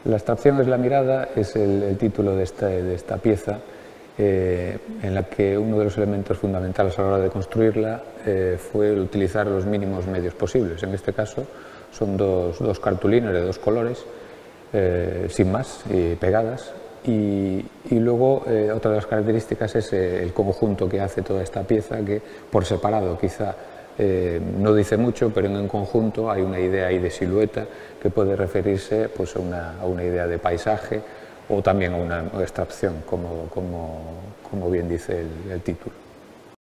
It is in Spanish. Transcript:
La abstracción es la mirada es el título de esta pieza, en la que uno de los elementos fundamentales a la hora de construirla fue el utilizar los mínimos medios posibles. En este caso son dos cartulinas de dos colores, sin más, pegadas, y luego otra de las características es el conjunto que hace toda esta pieza, que por separado quizá no dice mucho, pero en conjunto hay una idea ahí de silueta que puede referirse pues, a una idea de paisaje o también a una abstracción, como bien dice el título.